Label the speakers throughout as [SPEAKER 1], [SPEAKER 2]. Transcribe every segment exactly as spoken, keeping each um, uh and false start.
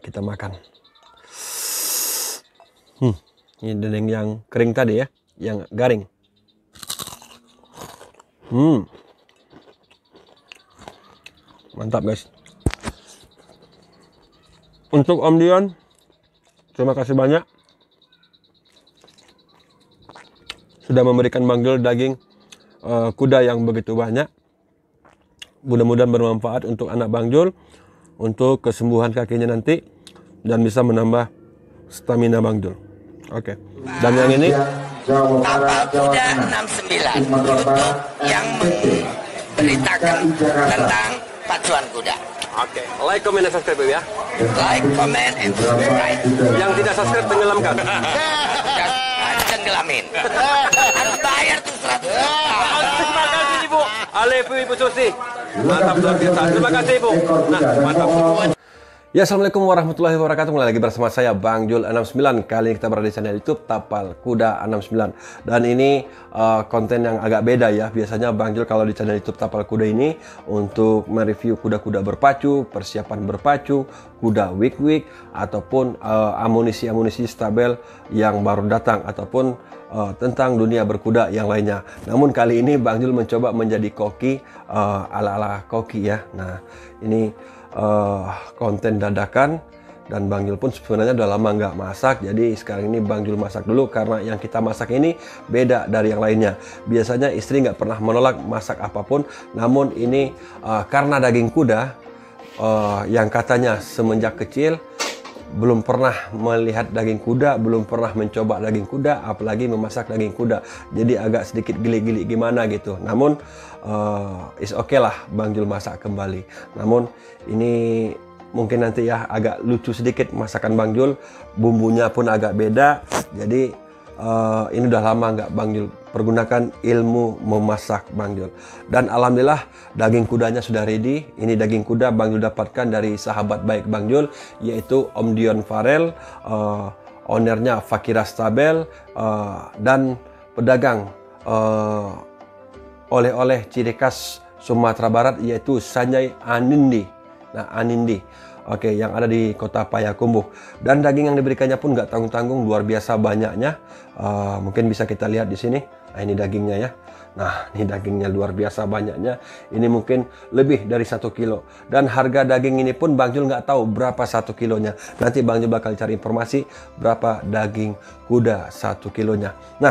[SPEAKER 1] kita makan. Hmm, ini dendeng yang kering tadi ya, yang garing. Hmm, mantap guys. Untuk Om Dion, terima kasih banyak sudah memberikan Bang Jul daging uh, kuda yang begitu banyak. Mudah-mudahan bermanfaat untuk anak Bang Jul, untuk kesembuhan kakinya nanti, dan bisa menambah stamina Bang Jul. Oke. Okay. Dan yang ini
[SPEAKER 2] Tapal Kuda enam sembilan, YouTube yang memberitakan tentang pacuan kuda.
[SPEAKER 1] Oke. Okay. Like, comment, dan subscribe ya.
[SPEAKER 2] Like, comment, and subscribe.
[SPEAKER 1] Yang tidak subscribe tenggelamkan.
[SPEAKER 2] Tenggelamin. Harus bayar tuh seratus.
[SPEAKER 1] Terima kasih Ibu. Alefu Ibu Susi. Mantap luar biasa. Terima kasih Ibu. Nah, mantap. Ya, assalamualaikum warahmatullahi wabarakatuh. Kembali lagi bersama saya Bang Jul enam sembilan. Kali ini kita berada di channel YouTube Tapal Kuda enam sembilan. Dan ini uh, konten yang agak beda ya. Biasanya Bang Jul kalau di channel YouTube Tapal Kuda ini untuk mereview kuda-kuda berpacu, persiapan berpacu, kuda week-week, ataupun amunisi-amunisi uh, stabel yang baru datang, ataupun uh, tentang dunia berkuda yang lainnya. Namun kali ini Bang Jul mencoba menjadi koki uh, ala-ala koki ya. Nah, ini Uh, konten dadakan, dan Bang Jul pun sebenarnya udah lama nggak masak, jadi sekarang ini Bang Jul masak dulu karena yang kita masak ini beda dari yang lainnya. Biasanya istri nggak pernah menolak masak apapun, namun ini uh, karena daging kuda uh, yang katanya semenjak kecil belum pernah melihat daging kuda, belum pernah mencoba daging kuda, apalagi memasak daging kuda. Jadi agak sedikit geli-geli gimana gitu. Namun uh, is oke okay lah Bang Jul masak kembali. Namun ini mungkin nanti ya agak lucu sedikit masakan Bang Jul, bumbunya pun agak beda. Jadi uh, ini udah lama nggak Bang Jul pergunakan ilmu memasak Bang Jul. Dan alhamdulillah daging kudanya sudah ready. Ini daging kuda Bang Jul dapatkan dari sahabat baik Bang Jul, yaitu Om Dion Farel, uh, ownernya Fakira Stabel, uh, dan pedagang uh, oleh-oleh ciri khas Sumatera Barat, yaitu Sanjay Anindi. Nah, Anindi, oke, yang ada di kota Payakumbuh. Dan daging yang diberikannya pun nggak tanggung-tanggung, luar biasa banyaknya. Uh, mungkin bisa kita lihat di sini. Nah, ini dagingnya ya. Nah, ini dagingnya luar biasa banyaknya. Ini mungkin lebih dari satu kilo. Dan harga daging ini pun Bang Jul nggak tahu berapa satu kilonya. Nanti Bang Jul bakal cari informasi berapa daging kuda satu kilonya. Nah,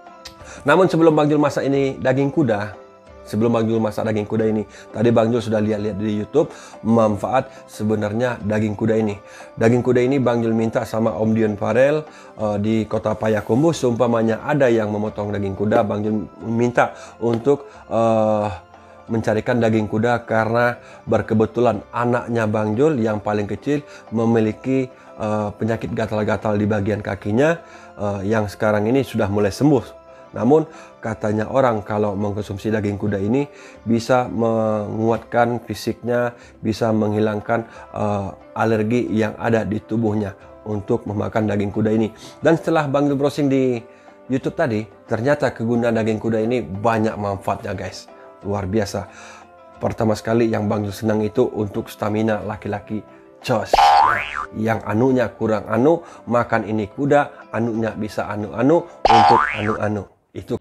[SPEAKER 1] namun sebelum Bang Jul masak ini daging kuda, Sebelum Bang Jul masak daging kuda ini, tadi Bang Jul sudah lihat-lihat di YouTube manfaat sebenarnya daging kuda ini. Daging kuda ini Bang Jul minta sama Om Dion Farel uh, di kota Payakumbuh. Seumpamanya ada yang memotong daging kuda, Bang Jul minta untuk uh, mencarikan daging kuda, karena berkebetulan anaknya Bang Jul yang paling kecil memiliki uh, penyakit gatal-gatal di bagian kakinya uh, yang sekarang ini sudah mulai sembuh. Namun katanya orang kalau mengkonsumsi daging kuda ini bisa menguatkan fisiknya, bisa menghilangkan uh, alergi yang ada di tubuhnya untuk memakan daging kuda ini. Dan setelah Bang Jul browsing di YouTube tadi, ternyata kegunaan daging kuda ini banyak manfaatnya guys. Luar biasa. Pertama sekali yang Bang Jul senang itu untuk stamina laki-laki. Jos. Yang anunya kurang anu, makan ini kuda, anunya bisa anu-anu untuk anu-anu. Itu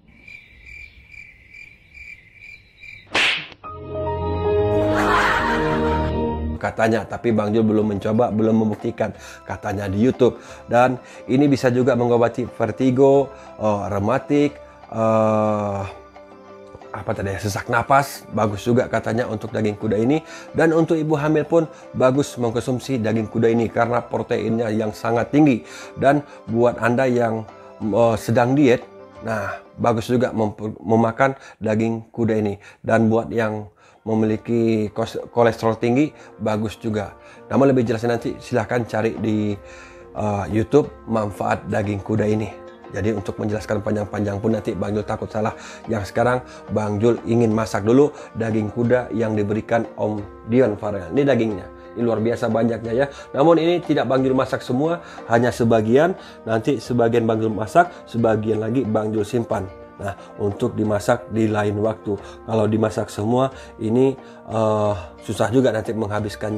[SPEAKER 1] katanya, tapi Bang Jul belum mencoba, belum membuktikan, katanya di YouTube. Dan ini bisa juga mengobati vertigo, uh, rematik, uh, apa tadi, sesak napas, bagus juga katanya untuk daging kuda ini. Dan untuk ibu hamil pun bagus mengkonsumsi daging kuda ini karena proteinnya yang sangat tinggi. Dan buat Anda yang uh, sedang diet, nah bagus juga mem memakan daging kuda ini. Dan buat yang memiliki kolesterol tinggi, bagus juga. Namun lebih jelasnya nanti silahkan cari di uh, YouTube manfaat daging kuda ini. Jadi untuk menjelaskan panjang-panjang pun nanti Bang Jul takut salah. Yang sekarang Bang Jul ingin masak dulu daging kuda yang diberikan Om Dion Farel. Ini dagingnya. Ini luar biasa banyaknya ya. Namun ini tidak Bang Jul masak semua, hanya sebagian. Nanti sebagian Bang Jul masak, sebagian lagi Bang Jul simpan. Nah, untuk dimasak di lain waktu. Kalau dimasak semua, ini uh, susah juga nanti menghabiskannya.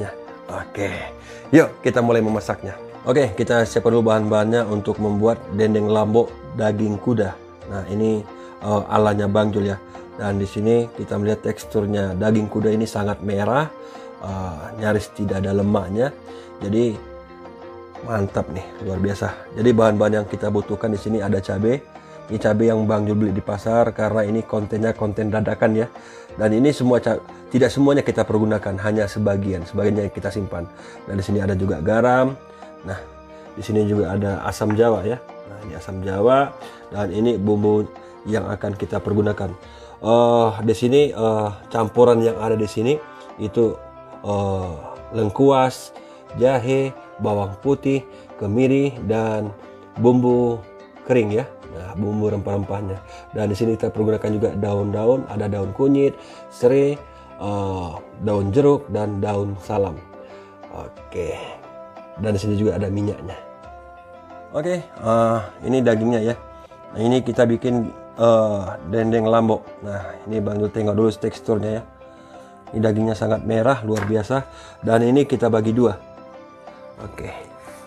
[SPEAKER 1] Oke, yuk kita mulai memasaknya. Oke, kita siapkan dulu bahan-bahannya untuk membuat dendeng lambok daging kuda. Nah, ini uh, alanya Bang Jul ya. Dan di sini kita melihat teksturnya daging kuda ini sangat merah, uh, nyaris tidak ada lemaknya. Jadi mantap nih, luar biasa. Jadi bahan-bahan yang kita butuhkan di sini ada cabai. Ini cabai yang Bang Jul beli di pasar karena ini kontennya konten dadakan ya. Dan ini semua tidak semuanya kita pergunakan, hanya sebagian, sebagiannya yang kita simpan. Dan di sini ada juga garam. Nah, di sini juga ada asam jawa ya. Nah, ini asam jawa dan ini bumbu yang akan kita pergunakan. Uh, di sini uh, campuran yang ada di sini itu uh, lengkuas, jahe, bawang putih, kemiri dan bumbu kering ya. Nah, bumbu rempah-rempahnya. Dan di sini kita pergunakan juga daun-daun, ada daun kunyit, serai, uh, daun jeruk dan daun salam. Oke. Dan di sini juga ada minyaknya. Oke, uh, ini dagingnya ya. Nah, ini kita bikin uh, dendeng lambok. Nah, ini Bang Jul tengok dulu teksturnya ya. Ini dagingnya sangat merah, luar biasa. Dan ini kita bagi dua. Oke.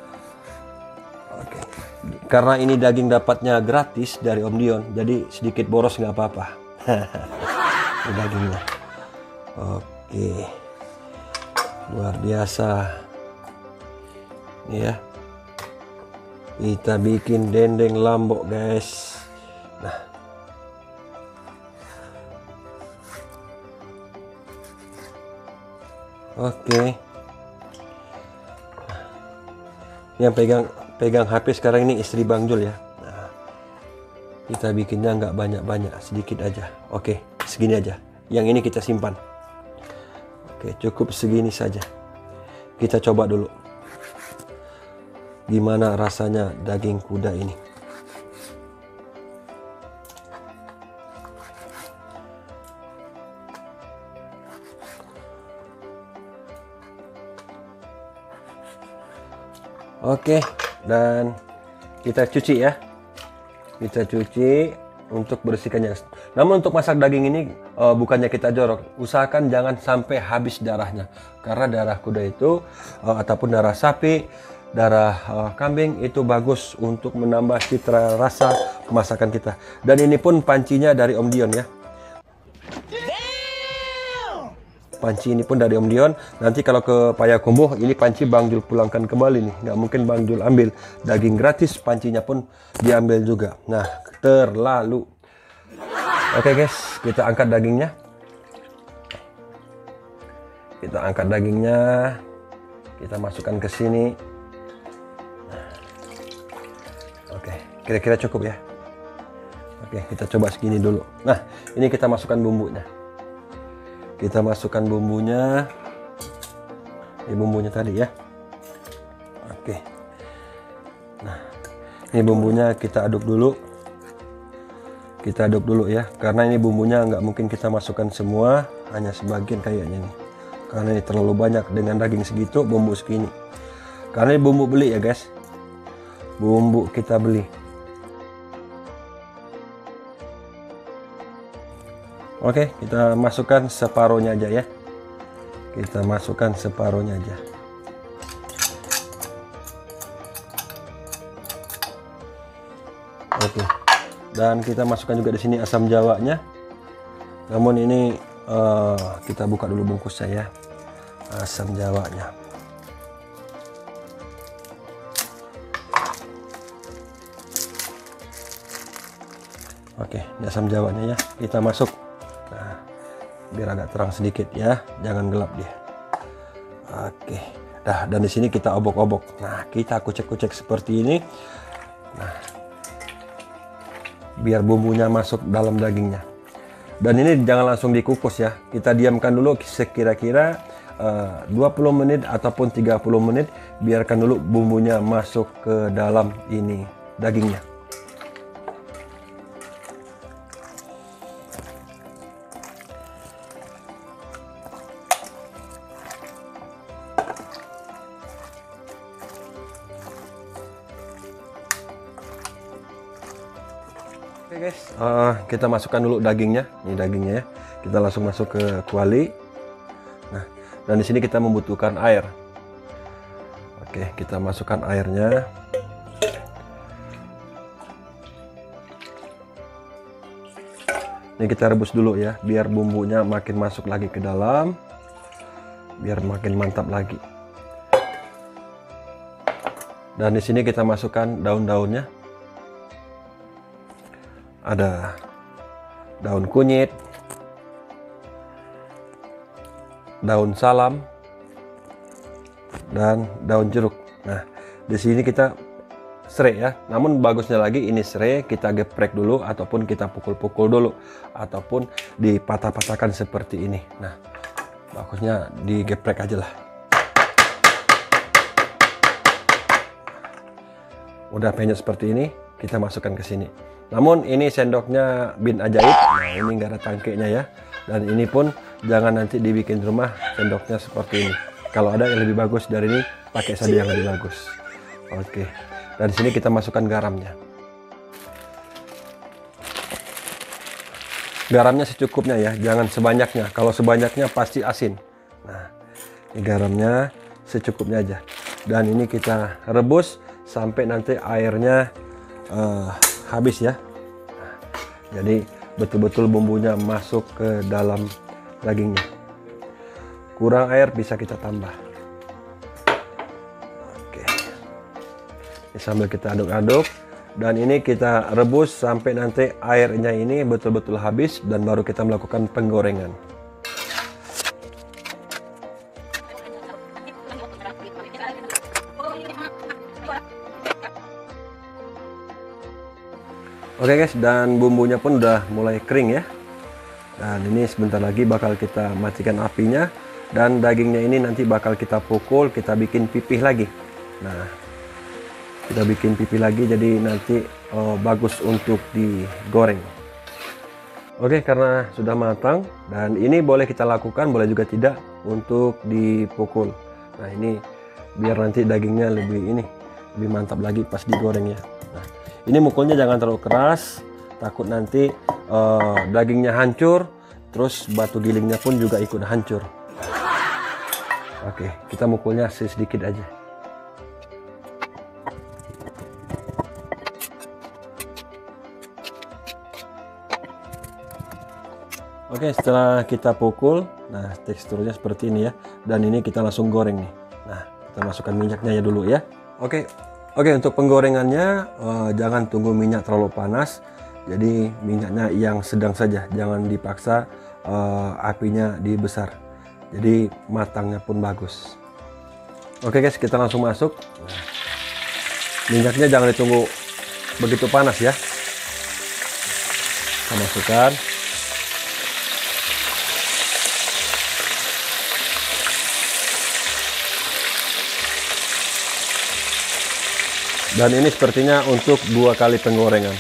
[SPEAKER 1] Oke. Karena ini daging dapatnya gratis dari Om Dion, jadi sedikit boros nggak apa-apa. Ini dagingnya. Oke. Luar biasa. Ini ya. Kita bikin dendeng lambok, guys. Nah. Oke. Yang pegang pegang H P sekarang ini istri Bang Jul ya. Nah, kita bikinnya nggak banyak-banyak, sedikit aja. Oke, segini aja. Yang ini kita simpan. Oke, cukup segini saja. Kita coba dulu. Gimana rasanya daging kuda ini? Oke, dan kita cuci ya. Kita cuci untuk bersihkannya. Namun untuk masak daging ini uh, bukannya kita jorok, usahakan jangan sampai habis darahnya. Karena darah kuda itu uh, ataupun darah sapi, darah uh, kambing itu bagus untuk menambah citra rasa masakan kita. Dan ini pun pancinya dari Om Dion ya. Panci ini pun dari Om Dion. Nanti kalau ke Payakumbuh, ini panci Bang Jul pulangkan kembali nih. Nggak mungkin Bang Jul ambil daging gratis, pancinya pun diambil juga. Nah, terlalu. Oke guys, kita angkat dagingnya. Kita angkat dagingnya. Kita masukkan ke sini. Oke, kira-kira cukup ya. Oke, kita coba segini dulu. Nah, ini kita masukkan bumbunya. Kita masukkan bumbunya. Ini bumbunya tadi ya. Oke. Nah, ini bumbunya kita aduk dulu. Kita aduk dulu ya. Karena ini bumbunya nggak mungkin kita masukkan semua, hanya sebagian kayaknya nih. Karena ini terlalu banyak dengan daging segitu, bumbu segini. Karena ini bumbu beli ya guys. Bumbu kita beli. Oke, kita masukkan separuhnya aja ya. Kita masukkan separuhnya aja. Oke. Dan kita masukkan juga di sini asam jawanya. Namun ini uh, kita buka dulu bungkusnya ya. Asam jawanya. Oke, ini asam jawanya ya. Kita masuk. Nah, biar agak terang sedikit ya, jangan gelap dia. Oke, dah. Dan di sini kita obok-obok. Nah, kita kucek-kucek seperti ini. Nah, biar bumbunya masuk dalam dagingnya. Dan ini jangan langsung dikukus ya. Kita diamkan dulu sekira-kira uh, dua puluh menit ataupun tiga puluh menit. Biarkan dulu bumbunya masuk ke dalam ini dagingnya. Oke guys, uh, kita masukkan dulu dagingnya. Ini dagingnya ya. Kita langsung masuk ke kuali. Nah, dan di sini kita membutuhkan air. Oke, kita masukkan airnya. Ini kita rebus dulu ya, biar bumbunya makin masuk lagi ke dalam, biar makin mantap lagi. Dan di sini kita masukkan daun-daunnya. Ada daun kunyit, daun salam, dan daun jeruk. Nah, di sini kita serai ya. Namun bagusnya lagi ini serai kita geprek dulu ataupun kita pukul-pukul dulu ataupun dipatah-patahkan seperti ini. Nah, bagusnya digeprek aja lah. Udah penyet seperti ini, kita masukkan ke sini. Namun ini sendoknya bin ajaib. Nah, ini nggak ada tangkainya ya. Dan ini pun jangan nanti dibikin rumah sendoknya seperti ini. Kalau ada yang lebih bagus dari ini, pakai saja yang lebih bagus. Oke. Dan sini kita masukkan garamnya. Garamnya secukupnya ya, jangan sebanyaknya. Kalau sebanyaknya pasti asin. Nah, ini garamnya secukupnya aja. Dan ini kita rebus sampai nanti airnya uh, habis ya. Nah, jadi betul-betul bumbunya masuk ke dalam dagingnya. Kurang air bisa kita tambah. Sambil kita aduk-aduk, dan ini kita rebus sampai nanti airnya ini betul-betul habis, dan baru kita melakukan penggorengan. Oke guys, dan bumbunya pun udah mulai kering ya. Dan ini sebentar lagi bakal kita matikan apinya, dan dagingnya ini nanti bakal kita pukul, kita bikin pipih lagi. Nah, kita bikin pipih lagi, jadi nanti oh, bagus untuk digoreng. Oke, karena sudah matang, dan ini boleh kita lakukan, boleh juga tidak untuk dipukul. Nah, ini biar nanti dagingnya lebih ini lebih mantap lagi pas digoreng ya. Nah, ini mukulnya jangan terlalu keras, takut nanti uh, dagingnya hancur, terus batu gilingnya pun juga ikut hancur. Oke, kita mukulnya sedikit aja. Oke, setelah kita pukul, nah teksturnya seperti ini ya. Dan ini kita langsung goreng nih. Nah, kita masukkan minyaknya ya dulu ya. Oke, oke untuk penggorengannya uh, jangan tunggu minyak terlalu panas. Jadi minyaknya yang sedang saja, jangan dipaksa uh, apinya dibesar. Jadi matangnya pun bagus. Oke guys, kita langsung masuk. Nah, minyaknya jangan ditunggu begitu panas ya. Kita masukkan. Dan ini sepertinya untuk dua kali penggorengan.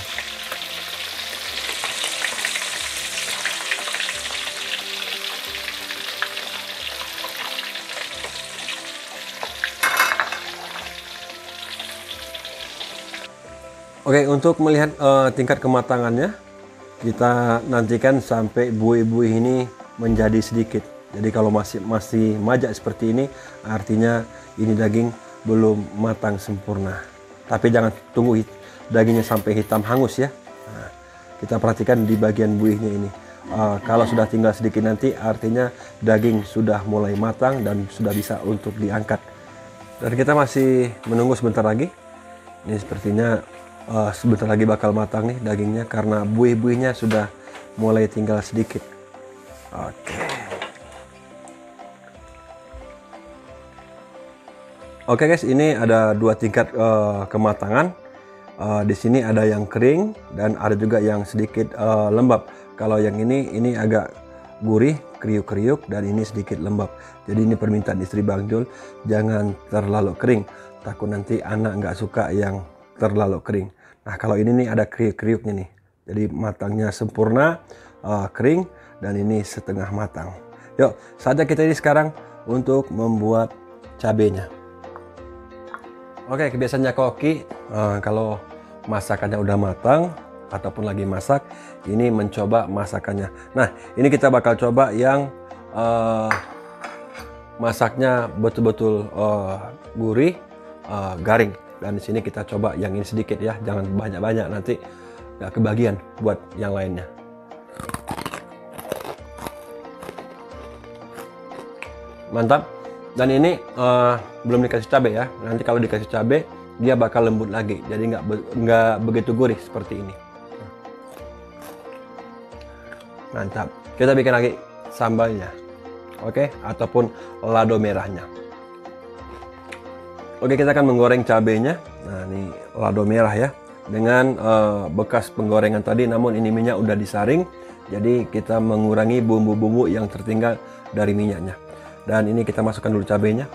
[SPEAKER 1] Oke, untuk melihat uh, tingkat kematangannya, kita nantikan sampai buih-buih ini menjadi sedikit. Jadi kalau masih masih majak seperti ini, artinya ini daging belum matang sempurna. Tapi jangan tunggu dagingnya sampai hitam hangus ya. Nah, kita perhatikan di bagian buihnya ini. Uh, kalau sudah tinggal sedikit nanti artinya daging sudah mulai matang dan sudah bisa untuk diangkat. Dan kita masih menunggu sebentar lagi. Ini sepertinya uh, sebentar lagi bakal matang nih dagingnya karena buih-buihnya sudah mulai tinggal sedikit. Oke. Oke guys, ini ada dua tingkat uh, kematangan. Uh, di sini ada yang kering dan ada juga yang sedikit uh, lembab. Kalau yang ini ini agak gurih, kriuk-kriuk, dan ini sedikit lembab. Jadi ini permintaan istri Bang Jul, jangan terlalu kering. Takut nanti anak nggak suka yang terlalu kering. Nah kalau ini nih ada kriuk-kriuknya nih. Jadi matangnya sempurna, uh, kering, dan ini setengah matang. Yuk, saatnya kita ini sekarang untuk membuat cabenya. Oke, kebiasaannya koki uh, kalau masakannya udah matang ataupun lagi masak, ini mencoba masakannya. Nah, ini kita bakal coba yang uh, masaknya betul-betul uh, gurih, uh, garing. Dan di sini kita coba yang ini sedikit ya, jangan banyak-banyak, nanti nggak kebagian buat yang lainnya. Mantap. Dan ini uh, belum dikasih cabai ya. Nanti kalau dikasih cabai dia bakal lembut lagi, jadi nggak be nggak begitu gurih seperti ini. Mantap. Kita bikin lagi sambalnya, oke, ataupun lado merahnya. Oke, kita akan menggoreng cabenya. Nah, ini lado merah ya, dengan uh, bekas penggorengan tadi, namun ini minyak udah disaring, jadi kita mengurangi bumbu-bumbu yang tertinggal dari minyaknya. Dan ini kita masukkan dulu cabenya.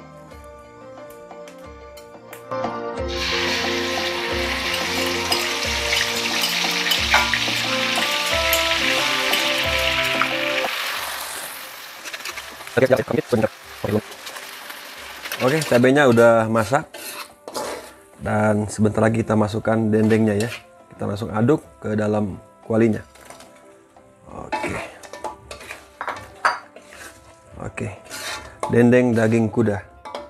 [SPEAKER 1] Oke, cabenya udah masak. Dan sebentar lagi kita masukkan dendengnya ya. Kita langsung aduk ke dalam kualinya. Oke. Oke. Dendeng daging kuda.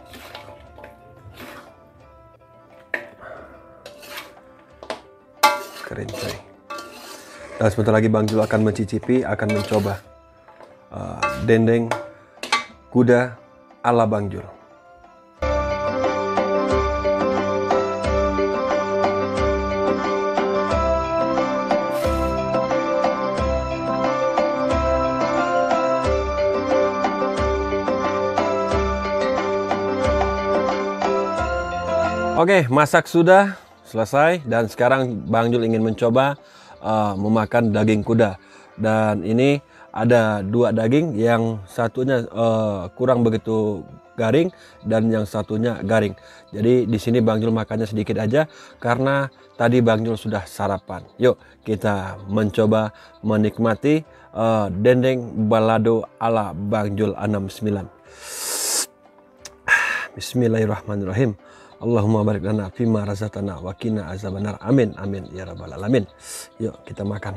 [SPEAKER 1] Keren coy. Dan sebentar lagi Bang Jul akan mencicipi, akan mencoba uh, dendeng kuda ala Bang Jul. Oke, masak sudah selesai dan sekarang Bang Jul ingin mencoba uh, memakan daging kuda. Dan ini ada dua daging, yang satunya uh, kurang begitu garing dan yang satunya garing. Jadi di sini Bang Jul makannya sedikit aja karena tadi Bang Jul sudah sarapan. Yuk kita mencoba menikmati uh, dendeng balado ala Bang Jul enam sembilan. Bismillahirrahmanirrahim. Allahumma barik lana fima razaqtana wa qina azabannar. Amin amin ya rabbal alamin. Yuk kita makan.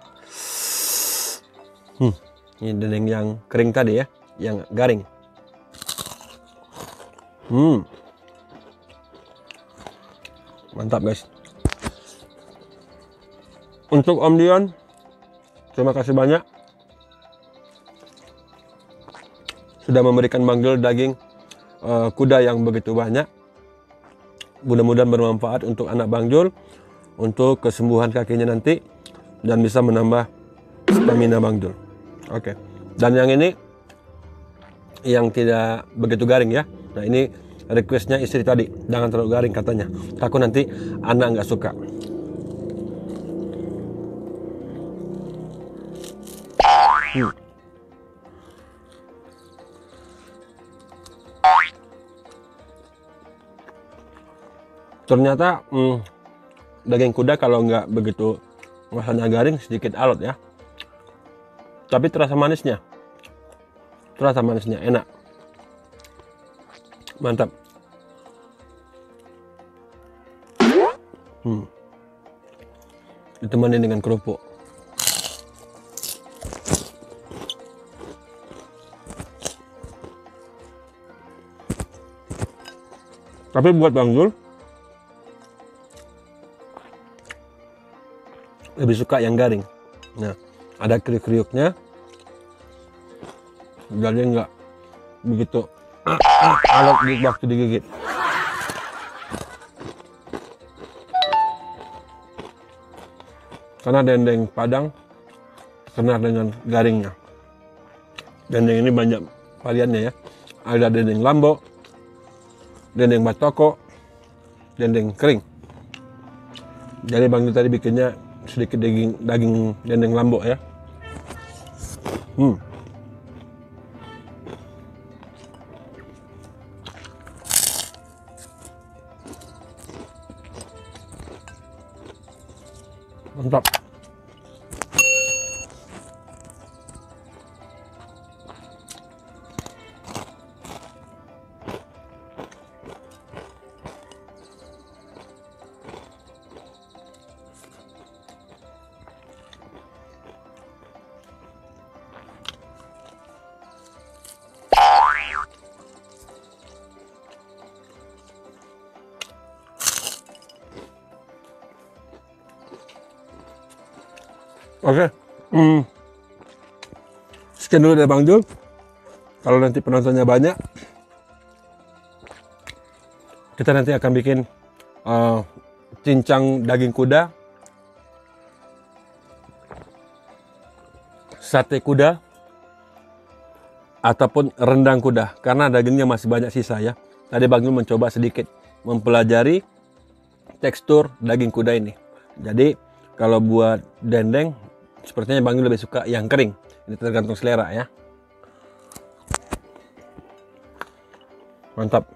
[SPEAKER 1] Hmm, ini dendeng yang kering tadi ya, yang garing. Hmm. Mantap guys. Untuk Om Dion, terima kasih banyak sudah memberikan Bang Jul daging uh, kuda yang begitu banyak. Mudah-mudahan bermanfaat untuk anak Bang Jul, untuk kesembuhan kakinya nanti, dan bisa menambah stamina Bang Jul. Oke. Dan yang ini yang tidak begitu garing ya. Nah ini requestnya istri tadi, jangan terlalu garing katanya. Takut nanti anak nggak suka. Hmm. Ternyata hmm, daging kuda kalau nggak begitu rasanya garing, sedikit alot ya. Tapi terasa manisnya, terasa manisnya enak, mantap. Hmm. Ditemani dengan kerupuk. Tapi buat Bang Jul lebih suka yang garing. Nah, ada kriuk-kriuknya, jadi nggak begitu alot di waktu digigit. Karena dendeng Padang terkenal dengan garingnya. Dendeng ini banyak variannya ya. Ada dendeng Lambo, dendeng Batoko, dendeng kering. Jadi Bang Jul tadi bikinnya sedikit daging daging dendeng Lambo ya. Hmm. Mantap. Oke, hmm. Sekian dulu dari Bang Jul. Kalau nanti penontonnya banyak, kita nanti akan bikin uh, cincang daging kuda, sate kuda, ataupun rendang kuda, karena dagingnya masih banyak sisa ya. Tadi Bang Jul mencoba sedikit mempelajari tekstur daging kuda ini. Jadi kalau buat dendeng, sepertinya Bang Jul lebih suka yang kering. Ini tergantung selera ya. Mantap.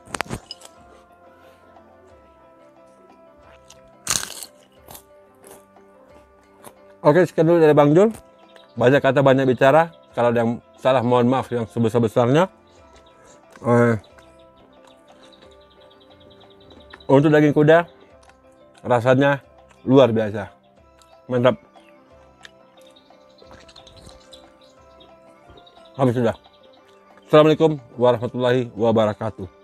[SPEAKER 1] Oke, sekian dulu dari Bang Jul. Banyak kata, banyak bicara. Kalau ada yang salah, mohon maaf yang sebesar-besarnya. Eh, untuk daging kuda, rasanya luar biasa. Mantap. Habis sudah. Assalamualaikum warahmatullahi wabarakatuh.